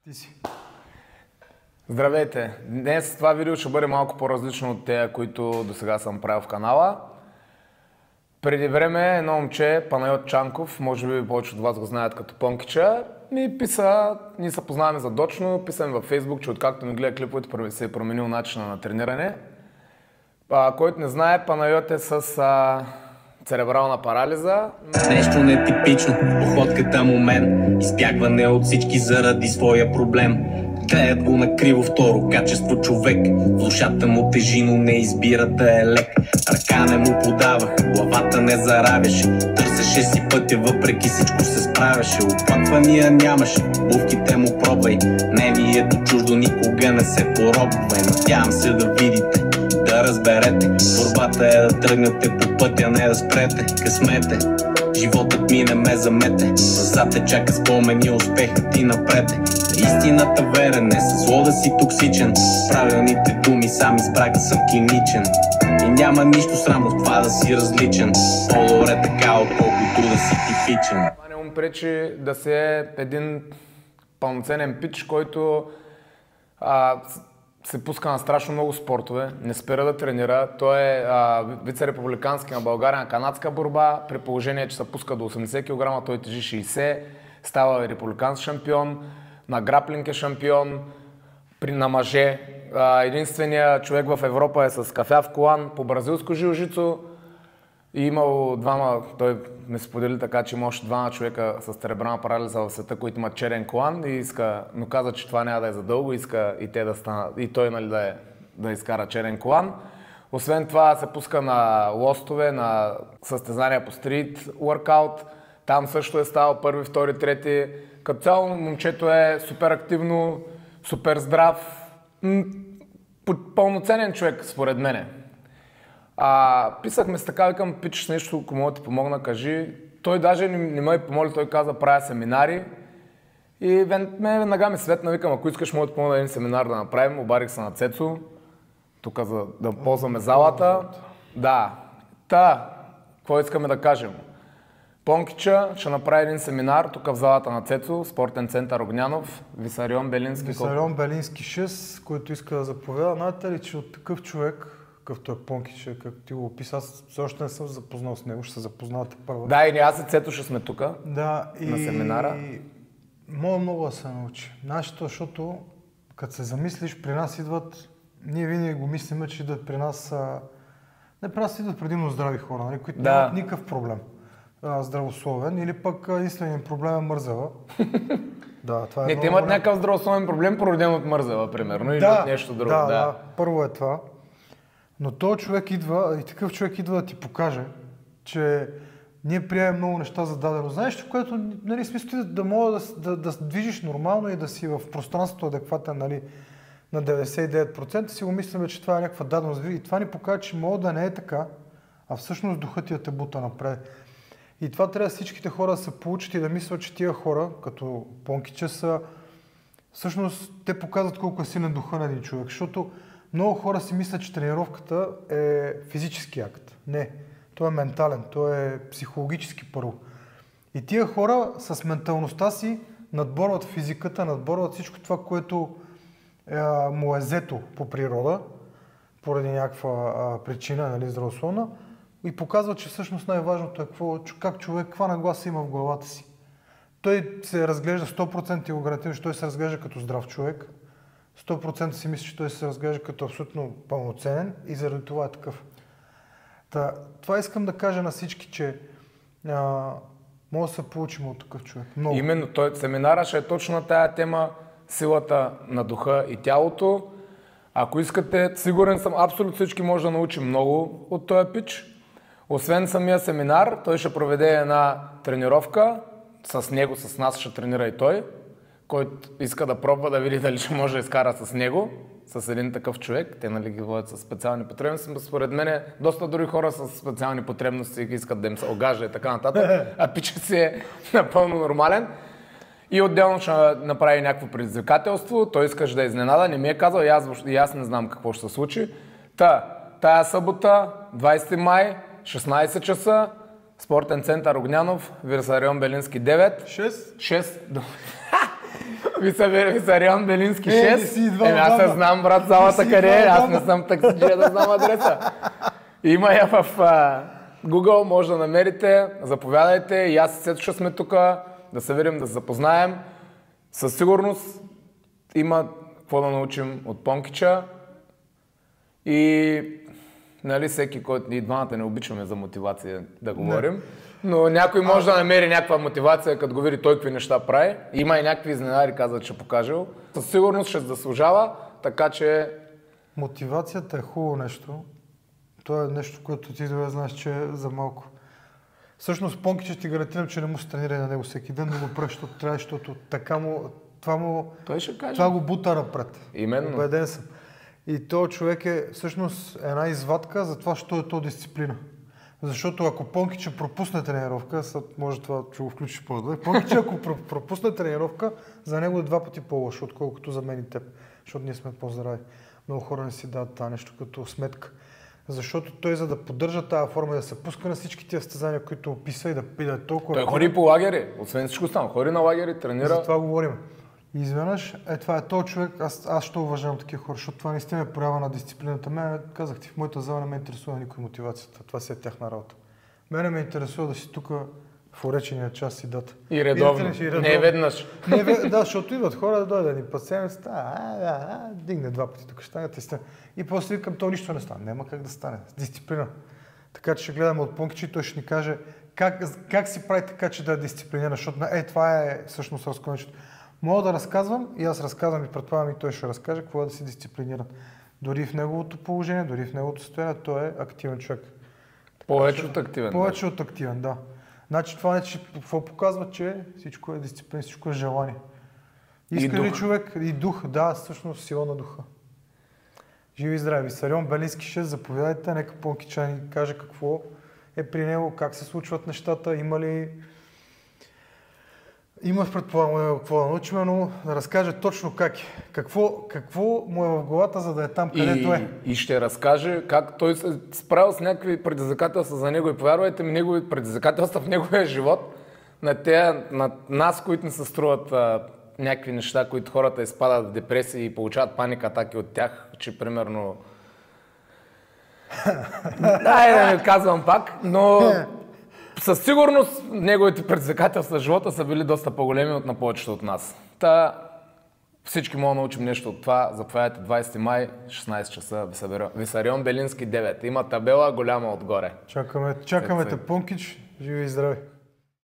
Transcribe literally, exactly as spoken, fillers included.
Ти си. Здравейте! Днес това видео ще бъде малко по-различно от тези, които до сега съм правил в канала. Преди време едно момче, Панайот Чанков, може би повече от вас го знаят като Понкича, ми писа, ние се познаваме задочно, писаме във Фейсбук, че откакто ми гледа клиповете, се е променил начина на трениране. А, който не знае, Панайот е с а, церебрална парализа. Нещо нетипично, походката му мен, избягване от всички заради своя проблем. Гледат го на криво второ качество човек, в душата му тежи, но не избира да е лек. Ръка не му подавах, главата не заравяше, търсеше си пътя, въпреки всичко се справяше. Оплаквания нямаше, бувките му пробвай, не ми е до чуждо, никога не се поробвай. Надявам се да видите, да разберете, борбата е да тръгнете по пътя, не да спрете. Късмете, животът ми не ме замете, назад те чака спомени, успехът ти напред. Истината верен, не със зло да си токсичен, правилните думи сам избрах да съм клиничен. И няма нищо срамно в това да си различен, по-добре така, отколкото да си типичен. Това не му пречи да се е един пълноценен пич, който а, се пуска на страшно много спортове, не спира да тренира. Той е вице-републикански на България на канадска борба, при положение, че се пуска до осемдесет килограма, той тежи шейсет, става републикански шампион, на граплинг е шампион, при, на мъже. А, единственият човек в Европа е с кафяв колан по бразилско жилжицо. И имал двама, той ме сподели така, че има още двама човека с церебрална парализа в света, които имат черен колан, и иска, но каза, че това няма да е задълго, иска и те да станат, и той, нали, да, е, да изкара черен колан. Освен това се пуска на лостове, на състезания по стрит workout. Там също е ставал първи, втори, трети. Като цяло момчето е супер активно, супер здрав, пълноценен човек според мене. А, писахме с така, викам, пич с нещо, ако мога да ти помогна, кажи. Той даже не, не ме помоли, той каза, правя семинари. И ме веднага ми светна, викам, ако искаш, мога да помогна един семинар да направим. Обарих се на Цецо, тук за да ползваме залата. Да. Та, какво искаме да кажем? Понкича ще направи един семинар тук в залата на Цецо, спортен център Огнянов, Висарион Белински. Висарион Белински шест, който иска да заповяда. Знаете ли, че от такъв човек, какъвто е Понкича, както ти го описа, аз все още не съм запознал с него, ще се запознавате първо. Да, и аз и Цето ще сме тук, да, на и... семинара. Мога много да се научи. Нашето, защото като се замислиш, при нас идват, ние винаги го мислиме, че идват при нас, а... не при нас идват предимно здрави хора, нали, които да. нямат никакъв проблем. Здравословен, или пък единственият проблем е мързела. Да, това е не, те имат някакъв здравословен проблем, породен от мързела, примерно, или да, от нещо друго. Да, да, да, първо е това. Но този човек идва, и такъв човек идва да ти покаже, че ние приемем много неща за дадено. Знаеш, което, нали, смисъл да мога да, да, да движиш нормално и да си в пространството адекватен, нали, на деветдесет и девет процента, си го мислиме, че това е някаква даденост. И това ни покаже, че мога да не е така, а всъщност духът ти да те бута напред. И това трябва всичките хора да се получат и да мислят, че тия хора, като Понкича, са... Всъщност, те показват колко е силен духа на един човек, защото много хора си мислят, че тренировката е физически акт. Не, той е ментален, той е психологически първо. И тия хора с менталността си надборват физиката, надборват всичко това, което е, му е взето по природа, поради някаква а, причина, нали, здравословна, и показва, че всъщност най-важното е какво, как човек, каква нагласа има в главата си. Той се разглежда сто процента и го гарантирам, че той се разглежда като здрав човек. сто процента си мисли, че той се разглежда като абсолютно пълноценен и заради това е такъв. Та, това искам да кажа на всички, че а, може да се получим от такъв човек. Много. Именно, той семинара ще е точно на тая тема, силата на духа и тялото. Ако искате, сигурен съм, абсолютно всички може да научим много от този пич. Освен самия семинар, той ще проведе една тренировка, с него, с нас ще тренира и той, който иска да пробва да види дали ще може да изкара с него, с един такъв човек. Те, нали, ги водят с специални потребности. Според мен, доста други хора с специални потребности искат да им се огажда и така нататък, а пичът си е напълно нормален. И отделно ще направи някакво предизвикателство, той искаш да изненада, не ми е казал и аз, и аз не знам какво ще се случи. Та, тая събота, двайсети май, шестнайсет часа, спортен център Огнянов, Висарион Белински девет. шест? шест. Висарион Белински Е, не шест. си идвал Еми аз двама. не знам, брат, залата си къде е. идвал Аз двама. не съм таксиджия да знам адреса. Има я в а, Google, може да намерите. Заповядайте. И аз и Сетоша сме тук да се видим, да се запознаем. Със сигурност има какво да научим от Понкича. И нали, всеки, който ние двамата не обичаме за мотивация да говорим, но някой може да намери някаква мотивация, като го види той какви неща прави. Има и някакви изненади, казват, че покажел. Със сигурност ще заслужава, така че... Мотивацията е хубаво нещо. То е нещо, което ти добре знаеш, че е за малко. Всъщност Понкича ти гарантирам, че не му се тренира на него всеки ден, но го прави, защото трябва, защото така му... Това му... Той ще каже. Това го бута напред. Именно. Убеден съм. И този човек е всъщност една извадка за това, що е то дисциплина. Защото ако Понкича пропусне тренировка, може това, че го включиш по-добре, Понкича ако пропусне тренировка, за него е два пъти по-лошо, отколкото за мен и теб. Защото ние сме по-здрави. Много хора не си дават това нещо като сметка. Защото той, за да поддържа тази форма и да се пуска на всички тези състезания, които описва и да пида е толкова... Той ходи по лагери, освен всичко стана. Ходи на лагери, тренира. За това говорим. И изведнъж, е това е този човек, аз, аз ще уважавам такива хора, защото това наистина е проява на дисциплината. Мен, казах ти, в моята зала не ме интересува никой мотивацията. Това си е тяхна работа. Мене ме интересува да си тук в уречения час и дата. И редовно. И, и редовно. Не веднъж. Не, да, защото идват хора да дойдат ни пациент, а, а, а, дигне два пъти тук щангата и стане. И после викам, то нищо не стане. Няма как да стане. Дисциплина. Така че ще гледаме от Понкича и той ще ни каже как, как си прави така, че да е дисциплиниран, защото е, това е всъщност разклоничето. Мога да разказвам и аз разказвам и предполагам и той ще разкаже какво е да си дисциплиниран. Дори в неговото положение, дори в неговото състояние, той е активен човек. Повече от активен. Повече от активен, да. Значи това не, че какво показва, че всичко е дисциплина, всичко е желание. Иска ли човек и дух? Да, всъщност сила на духа. Живи и здрави. Висарион Белински шест, заповядайте, нека Понкича ни каже какво е при него, как се случват нещата, има ли... Има предполагам какво да научим, но да разкаже точно как е. Какво, какво му е в главата, за да е там, където е. И ще разкаже как той се справил с някакви предизвикателства за него. И повярвайте ми, негови предизвикателства в неговия живот, на, тея, на нас, които не се струват а, някакви неща, които хората изпадат в депресии и получават паника атаки от тях, че примерно... Дай да не казвам пак, но... Със сигурност неговите предизвикателства в живота са били доста по-големи от на повечето от нас. Та всички могат да научим нещо от това. Заповядайте двадесети май, шестнадесет часа, Висарион Белински девет. Има табела голяма отгоре. Чакаме, чакаме те, Понкич. Живи и здрави!